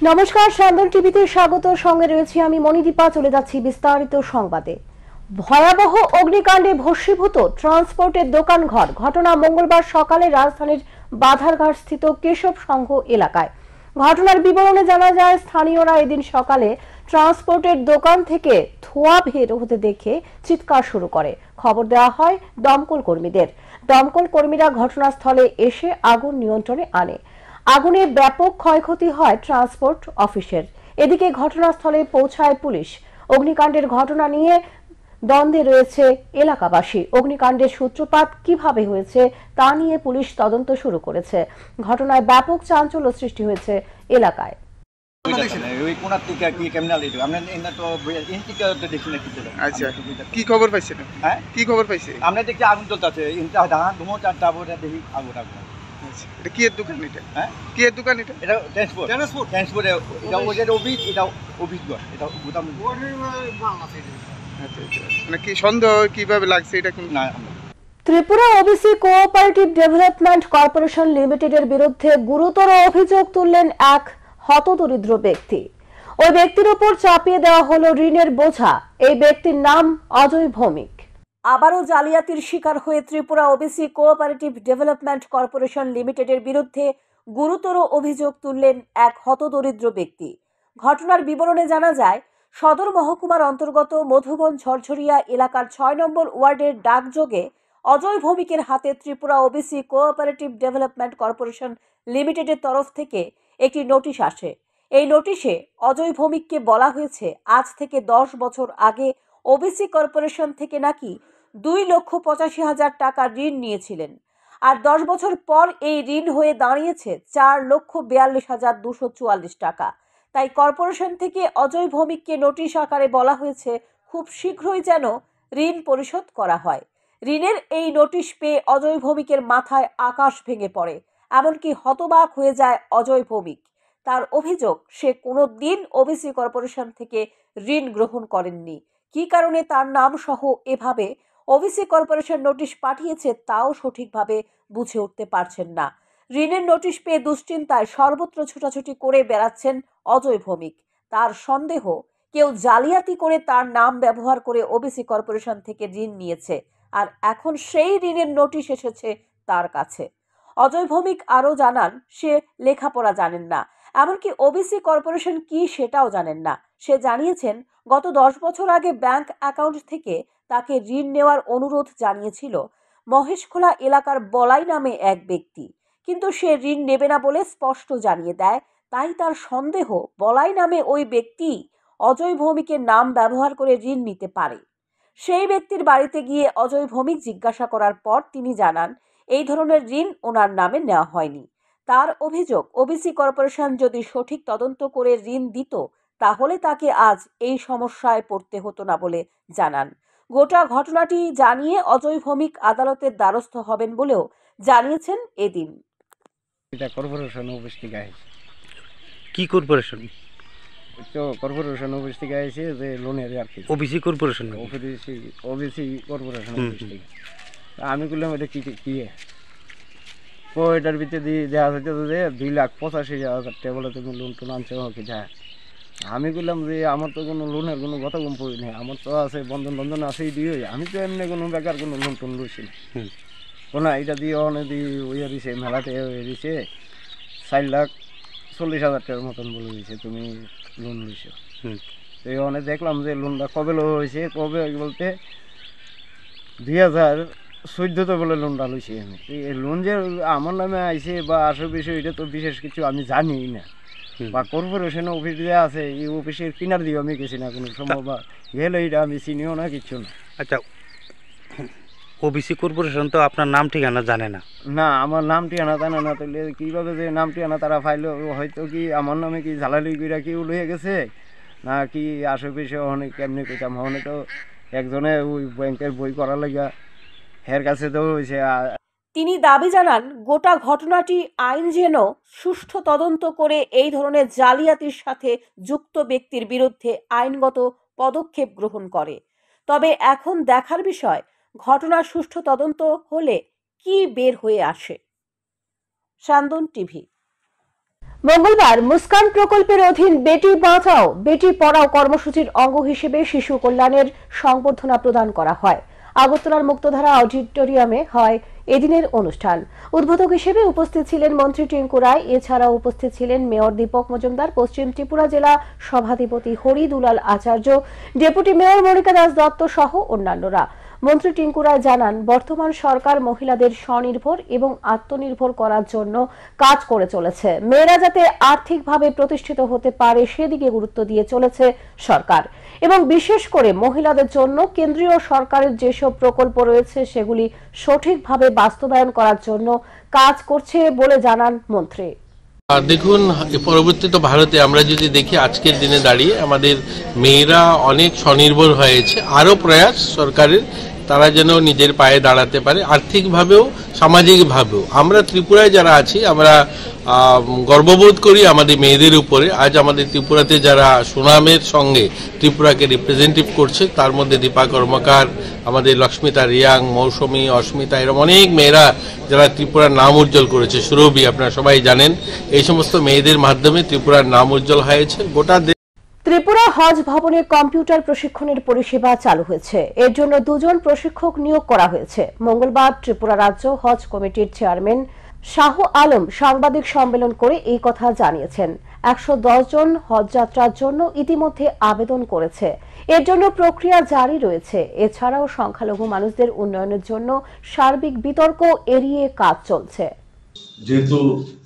নমস্কার, সান্দন টিভিতে স্বাগত। সঙ্গে রয়েছি আমি মণিদীপা। চলে যাচ্ছি বিস্তারিত সংবাদে। ভয়াবহ অগ্নিকাণ্ডে ভস্মীভূত ট্রান্সপোর্টের দোকানঘর। ঘটনা মঙ্গলবার সকালে রাজধানীর বাধারঘাট স্থিত কেশব সংঘ এলাকায়। ঘটনার বিবরণে জানা যায়, স্থানীয়রা এদিন সকালে ট্রান্সপোর্টের দোকান থেকে ধোঁয়া বের হতে দেখে চিৎকার শুরু করে। খবর দেওয়া হয় দমকল কর্মীদের। দমকল কর্মীরা ঘটনাস্থলে এসে আগুন নিয়ন্ত্রণে আনে। আগুনে ব্যাপক ক্ষয়ক্ষতি হয় ট্রান্সপোর্ট অফিসের। এদিকে ঘটনাস্থলে পৌঁছায় পুলিশ। অগ্নিকাণ্ডের ঘটনা নিয়ে দ্বন্দ্বে রয়েছে এলাকাবাসী। অগ্নিকাণ্ডের সূত্রপাত কিভাবে হয়েছে তা নিয়ে পুলিশ তদন্ত শুরু করেছে। ঘটনায় ব্যাপক চাঞ্চল্য সৃষ্টি হয়েছে এলাকায়। কি খবর পাইছেন? কি খবর পাইছে? আমরা দেখছি আগুন জ্বলতেছে, দেখি আগুন আগুন। এটা কি এর দোকান? এটা কি এর দোকান? এটা ট্রান্সপোর্ট এটা ওদের অফিস, এটা অফিস ঘর, এটা গুদাম। মানে কি সন্দেহ কিভাবে লাগছে এটা কোন না। Tripura OBC cooperative development corporation লিমিটেডের বিরুদ্ধে গুরুতর অভিযোগ তুললেন এক হতদরিদ্র ব্যক্তি। ওই ব্যক্তির উপর চাপিয়ে দেওয়া হলো ঋণের বোঝা। এই ব্যক্তির নাম অজয় ভৌমিক। আবারও জালিয়াতির শিকার হয়ে Tripura OBC cooperative development corporation লিমিটেডের বিরুদ্ধে গুরুতর অভিযোগ তুললেন এক হতদরিদ্র ব্যক্তি। ঘটনার বিবরণে জানা যায়, সদর মহকুমার অন্তর্গত মধুবন ঝরঝরিয়া এলাকার ৬ নম্বর ওয়ার্ডের ডাকযোগে অজয় ভৌমিকের হাতে Tripura OBC cooperative development corporation লিমিটেডের তরফ থেকে একটি নোটিশ আসে। এই নোটিশে অজয় ভৌমিককে বলা হয়েছে, আজ থেকে ১০ বছর আগে ওবিসি কর্পোরেশন থেকে নাকি ২,৮৫,০০০ টাকা ঋণ নিয়েছিলেন। আর ১০ বছর পর এই ঋণ হয়ে দাঁড়িয়েছে ৪,৪২,২৪৪ টাকা। তাই কর্পোরেশন থেকে অজয় ভৌমিককে নোটিশ আকারে বলা হয়েছে খুব শীঘ্রই যেন ঋণ পরিশোধ করা হয়। ঋণের এই নোটিশ পেয়ে অজয় ভৌমিকের মাথায় আকাশ ভেঙে পড়ে। এমনকি হতবাক হয়ে যায় অজয় ভৌমিক। তার অভিযোগ, সে কোনো দিন ওবিসি কর্পোরেশন থেকে ঋণ গ্রহণ করেননি। কী কারণে তার নাম সহ এভাবে ওবিসি কর্পোরেশন নোটিশ পাঠিয়েছে তাও সঠিকভাবে বুঝে উঠতে পারছেন না। ঋণের নোটিশ পেয়ে দুশ্চিন্তায় সর্বত্র ছোটাছুটি করে বেড়াচ্ছেন অজয় ভৌমিক। তার সন্দেহ, কেউ জালিয়াতি করে তার নাম ব্যবহার করে ওবিসি কর্পোরেশন থেকে ঋণ নিয়েছে, আর এখন সেই ঋণের নোটিশ এসেছে তার কাছে। অজয় ভৌমিক আরও জানান, সে লেখাপড়া জানেন না, এমনকি ওবিসি কর্পোরেশন কি সেটাও জানেন না। সে জানিয়েছেন, গত ১০ বছর আগে ব্যাংক অ্যাকাউন্ট থেকে তাকে ঋণ নেওয়ার অনুরোধ জানিয়েছিল মহেশখোলা এলাকার বলাই নামে এক ব্যক্তি, কিন্তু সে ঋণ নেবে না বলে স্পষ্ট জানিয়ে দেয়। তাই তার সন্দেহ, বলাই নামে ওই ব্যক্তি অজয় ভৌমিকের নাম ব্যবহার করে ঋণ নিতে পারে। সেই ব্যক্তির বাড়িতে গিয়ে অজয় ভৌমিক জিজ্ঞাসা করার পর তিনি জানান, এই ধরনের ঋণ ওনার নামে নেওয়া হয়নি। তার অভিযোগ, ওবিসি কর্পোরেশন যদি সঠিক তদন্ত করে ঋণ দিত তাহলে তাকে আজ এই সমস্যায় পড়তে হতো না বলে জানান। গোটা ঘটনাটি জানিয়ে অজয় ভৌমিক আদালতের দ্বারস্থ হবেন বলেও জানিয়েছেন এদিন। এটা কর্পোরেশন অফিস থেকে আসে। কি কর্পোরেশন? তো কর্পোরেশন অফিস থেকে আসে যে লোনের আর কি। OBC corporation? OBC corporation office থেকে। আমি বললাম এটা কি এটার ভিতরে দিয়ে দেওয়া হইতে যে 2,85,000 টাকা বলে তুমি লোন টোন আনছো কি দেয়। আমি বললাম যে আমার তো কোনো লোনের কোনো কথা কম পড়ি নেই, আমার তো আছে বন্ধন আছেই দিয়ে, আমি তো এমনি কোনো বেকার কোনো লোন টোন লইছি না। কোনো এটা দিয়ে অনেক দিয়ে ওই দিছে, মেলাতে হয়ে দিছে 4,40,000 টাকার মতন বলে দিয়েছে তুমি লোন লইছো। তো এই অনেক দেখলাম যে লোনটা কবে লো হয়েছে, কবে বলতে 2014 বলে লোনটা লইছি আমি। এই লোন যে আমার নামে আইছে বা আসল বিষয় এটা তো বিশেষ কিছু আমি জানি না, বা কর্পোরেশন অফিস যে আছে এই অফিসের কিনার দিয়ে আমি গেছি না কোনো সময়, বা গেলে এটা আমি চিনিও না, কিচ্ছু না। আচ্ছা, ওবিসি কর্পোরেশন তো আপনার নাম ঠিকানা জানে না? না, আমার নাম ঠিকানা জানে না। তাহলে কীভাবে যে নাম ঠিকানা তারা ফাইলো, হয়তো কি আমার নামে কি ঝালালি কইরা কেউ লইয়ে গেছে না কি আসল বিষয় অনেক কেমনি কইতাম। অনেক তো একজনে ওই ব্যাংকের বই করার লাগা হের কাছে তো হয়েছে। তিনি দাবি জানান, গোটা ঘটনাটি আইন যেন সুষ্ঠু তদন্ত করে এই ধরনের জালিয়াতির সাথে যুক্ত ব্যক্তির বিরুদ্ধে আইনগত পদক্ষেপ গ্রহণ করে। তবে এখন দেখার বিষয়, ঘটনার সুষ্ঠু তদন্ত হলে কি বের হয়ে আসে। সান্দন টিভি। মঙ্গলবার মুস্কান প্রকল্পের অধীন বেটি বাঁচাও বেটি পড়াও কর্মসূচির অঙ্গ হিসেবে শিশু কল্যাণের সংবর্ধনা প্রদান করা হয়। আগরতলার মুক্তধারা অডিটোরিয়ামে হয় এদিনের অনুষ্ঠান। উদ্বোধক হিসেবে উপস্থিত ছিলেন মন্ত্রী টিঙ্কু রায়। এছাড়াও উপস্থিত ছিলেন মেয়র দীপক মজুমদার, পশ্চিম ত্রিপুরা জেলা সভাধিপতি হরি দুলাল আচার্য, ডেপুটি মেয়র মনিকা দাস দত্ত সহ অন্যান্যরা। মন্ত্রী টিঙ্কু রায় জানান, বর্তমান সরকার মহিলাদের স্বনির্ভর এবং আত্মনির্ভর করার জন্য কাজ করে চলেছে। মেয়েরা যাতে আর্থিকভাবে প্রতিষ্ঠিত হতে পারে সেদিকে গুরুত্ব দিয়ে চলেছে সরকার, এবং বিশেষ করে মহিলাদের জন্য কেন্দ্রীয় সরকারের যেসব প্রকল্প রয়েছে সেগুলি সঠিকভাবে বাস্তবায়ন করার জন্য কাজ করছে বলে জানান মন্ত্রী। দেখুন, পরবর্তীতে ভারতে আমরা যদি দেখি আজকের দিনে দাঁড়িয়ে আমাদের মেয়েরা অনেক স্বনির্ভর হয়েছে। আরও প্রয়াস সরকারের, তারা যেন নিজের পায়ে দাঁড়াতে পারে আর্থিকভাবেও সামাজিকভাবেও। আমরা ত্রিপুরায় যারা আছি আমরা গর্ববোধ করি আমাদের মেয়েদের উপরে। আজ আমাদের ত্রিপুরাতে যারা সুনামের সঙ্গে ত্রিপুরাকে রিপ্রেজেন্টেটিভ করছে তার মধ্যে দীপা কর্মকার, আমাদের লক্ষ্মিতা রিয়াং, মৌসুমী, অস্মিতা, এরকম অনেক মেয়েরা যারা ত্রিপুরার নাম উজ্জ্বল করেছে। সুরভি, আপনারা সবাই জানেন, এই সমস্ত মেয়েদের মাধ্যমে ত্রিপুরার নাম উজ্জ্বল হয়েছে। গোটা ত্রিপুরা হজ ভবনে কম্পিউটার প্রশিক্ষণের পরিষেবা চালু হয়েছে। এর জন্য 2 জন প্রশিক্ষক নিয়োগ করা হয়েছে। মঙ্গলবার ত্রিপুরা রাজ্য হজ কমিটির চেয়ারম্যান শাহ আলম সাংবাদিক সম্মেলন করে এই কথা জানিয়েছেন। 110 জন হজযাত্রার জন্য ইতিমধ্যে আবেদন করেছে। এর জন্য প্রক্রিয়া জারি রয়েছে। এছাড়াও সংখ্যালঘু মানুষদের উন্নয়নের জন্য সার্বিক বিতর্ক এড়িয়ে কাজ চলছে। যেহেতু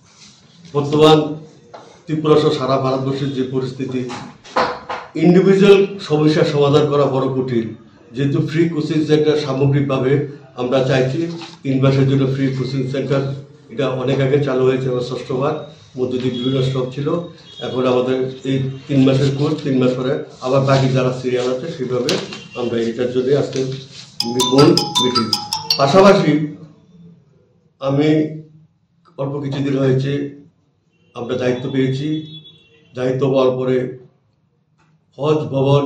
বর্তমান ত্রিপুরা সহ সারা ভারতবর্ষের যে পরিস্থিতি, ইন্ডিভিজুয়াল সমস্যার সমাধান করা বড় কঠিন। যেহেতু ফ্রি কোচিং সেন্টার সামগ্রিকভাবে আমরা চাইছি 3 মাসের জন্য ফ্রি কোচিং সেন্টার, এটা অনেক আগে চালু হয়েছে। আমার 6বার মধ্যে দিয়ে বিভিন্ন স্টপ ছিল। এখন আমাদের এই 3 মাসের কোর্স, 3 মাস পরে আবার বাকি যারা সিরিয়াল আছে সেইভাবে আমরা এটার জন্য আজকে মূল মিটিং। পাশাপাশি আমি অল্প কিছুদিন হয়েছে আমরা দায়িত্ব পেয়েছি। দায়িত্ব পাওয়ার পরে হজ ভবন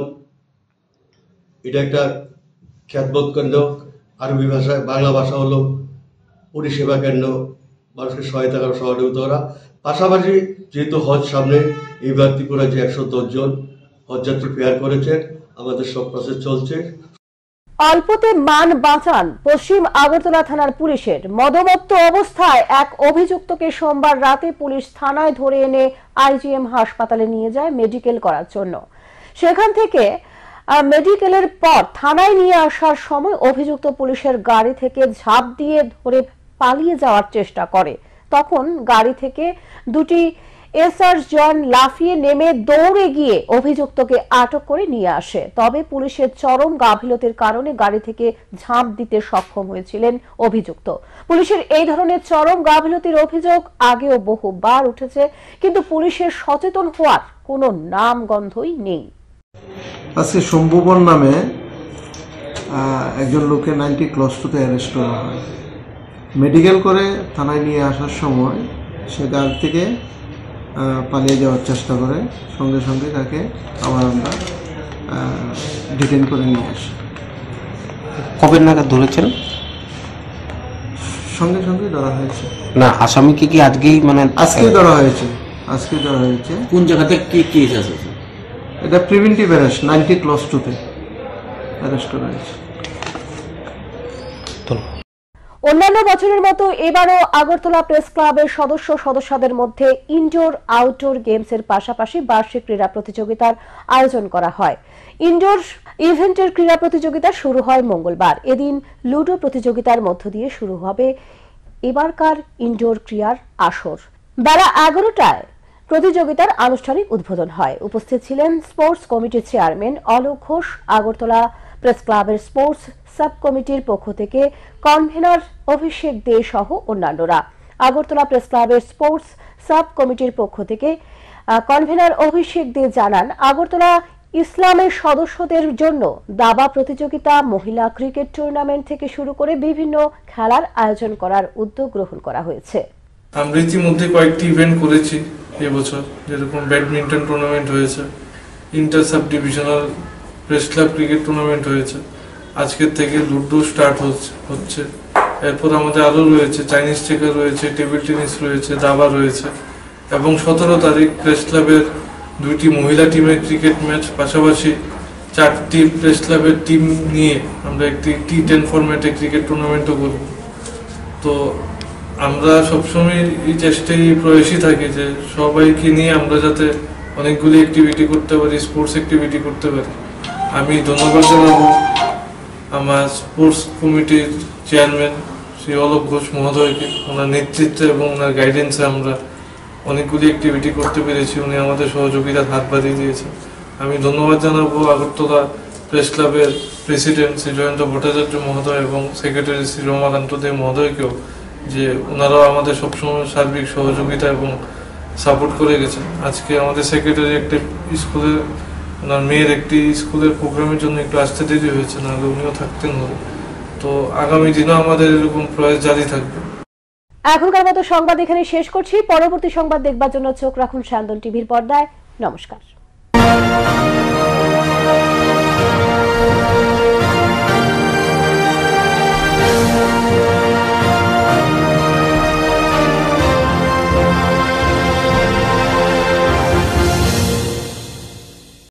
এটা একটা খ্যাতবোধ কেন্দ্র, আরবি ভাষায় বাংলা ভাষা হলো পরিষেবা কেন্দ্র, মানুষকে সহায়তা করা, সহযোগিতা করা। পাশাপাশি যেহেতু হজ সামনে, এইবার ত্রিপুরা যে 110 জন হজযাত্রী পেয়ার করেছেন, আমাদের সব প্রসেস চলছে। অল্পতে মান বাঁচান পশ্চিম আগরতলা থানার পুলিশের। মদমত্ত অবস্থায় এক অভিযুক্তকে সোমবার রাতে পুলিশ থানায় ধরে এনে আইজিএম হাসপাতালে নিয়ে যায় মেডিকেল করার জন্য। সেখান থেকে মেডিকেলের পর থানায় নিয়ে আসার সময় অভিযুক্ত পুলিশের গাড়ি থেকে ঝাঁপ দিয়ে ধরে পালিয়ে যাওয়ার চেষ্টা করে। তখন গাড়ি থেকে 2টি এসআর জন লাফিয়ে নেমে দৌড়ে গিয়ে অভিযুক্তকে আটক করে নিয়ে আসে। তবে পুলিশের চরম গাফিলতির কারণে গাড়ি থেকে ঝাঁপ দিতে সক্ষম হয়েছিলেন অভিযুক্ত। পুলিশের এই ধরনের চরম গাফিলতির অভিযোগ আগেও বহুবার উঠেছে, কিন্তু পুলিশের সচেতন হওয়ার কোনো নাম গন্ধই নেই। আজকে শম্ভুবন নামে একজন লোককে 90+2-তে অ্যারেস্ট করা হয়। মেডিকেল করে থানায় নিয়ে আসার সময় সে গাড়ি থেকে পালিয়ে যাওয়ার চেষ্টা করে। সঙ্গে সঙ্গে তাকে আবার আমরা ডিটেইন করে নিয়ে আসি। কবে নাগাদ ধরেছেন? সঙ্গে সঙ্গে ধরা হয়েছে। না, আসামিকে কি আজকেই আজকেই ধরা হয়েছে? আজকে ধরা হয়েছে। কোন জায়গাতে কি কেস আছে? এটা প্রিভেন্টিভ অ্যারেস্ট, 90+2-তে অ্যারেস্ট করা হয়েছে। অন্যান্য বছরের মতো এবারও আগরতলা প্রেস ক্লাবের সদস্যদের মধ্যে ইনডোর আউটডোর গেমসের পাশাপাশি বার্ষিক ক্রীড়া প্রতিযোগিতার আয়োজন করা হয়। ইনডোর ইভেন্টের ক্রীড়া প্রতিযোগিতা শুরু হয় মঙ্গলবার। এদিন লুডো প্রতিযোগিতার মধ্য দিয়ে শুরু হবে এবারকার ইনডোর ক্রীড়ার আসর। বেলা 11টায় প্রতিযোগিতার আনুষ্ঠানিক উদ্বোধন হয়। উপস্থিত ছিলেন স্পোর্টস কমিটির চেয়ারম্যান অলোক ঘোষ, আগরতলা প্রেস ক্লাবের স্পোর্টস সাব কমিটির পক্ষ থেকে কনভেনর অভিষেক দে সহ অন্যান্যরা। আগরতলা প্রেস ক্লাবের স্পোর্টস সাব কমিটির পক্ষ থেকে কনভেনর অভিষেক দে জানান, আগরতলা ইসলামের সদস্যদের জন্য দাবা প্রতিযোগিতা, মহিলা ক্রিকেট টুর্নামেন্ট থেকে শুরু করে বিভিন্ন খেলার আয়োজন করার উদ্যোগ গ্রহণ করা হয়েছে। আমরা ইতিমধ্যে কয়েকটি ইভেন্ট করেছি এবছর, যেরকম ব্যাডমিন্টন টুর্নামেন্ট হয়েছে, inter sub divisional press club cricket tournament হয়েছে, আজকের থেকে লুডো স্টার্ট হচ্ছে। এরপর আমাদের আরও রয়েছে চাইনিজ চেকার রয়েছে, টেবিল টেনিস রয়েছে, দাবা রয়েছে। এবং 17 তারিখ প্রেস ক্লাবের 2টি মহিলা টিমের ক্রিকেট ম্যাচ, পাশাপাশি 4টি প্রেস ক্লাবের টিম নিয়ে আমরা একটি T10 ফরম্যাটে ক্রিকেট টুর্নামেন্টও করব। তো আমরা সবসময় এই চেষ্টায় প্রয়াসী থাকি যে সবাইকে নিয়ে আমরা যাতে অনেকগুলি অ্যাক্টিভিটি করতে পারি, স্পোর্টস অ্যাক্টিভিটি করতে পারি। আমি ধন্যবাদ জানাবো আমার স্পোর্টস কমিটির চেয়ারম্যান শ্রী অলোক ঘোষ মহোদয়কে। ওনার নেতৃত্বে এবং ওনার গাইডেন্সে আমরা অনেকগুলি অ্যাক্টিভিটি করতে পেরেছি। উনি আমাদের সহযোগিতার হাত বাড়িয়ে দিয়েছেন। আমি ধন্যবাদ জানাবো আগরতলা প্রেস ক্লাবের প্রেসিডেন্ট শ্রী জয়ন্ত ভট্টাচার্য মহোদয় এবং সেক্রেটারি শ্রী রমাকান্ত দে মহোদয়কেও, যে ওনারাও আমাদের সবসময় সার্বিক সহযোগিতা এবং সাপোর্ট করে গেছেন। আজকে আমাদের সেক্রেটারি একটা স্কুলের, ওনার মেয়ের একটি স্কুলের প্রোগ্রামের জন্য একটু আসতে দেরি হয়েছে, নাহলে উনিও থাকতেন হবে। তো আগামী দিনও আমাদের এরকম প্রয়াস জারি থাকবে। এখনকার মতো সংবাদ এখানে শেষ করছি। পরবর্তী সংবাদ দেখবার জন্য চোখ রাখুন সান্দন টিভির পর্দায়। নমস্কার।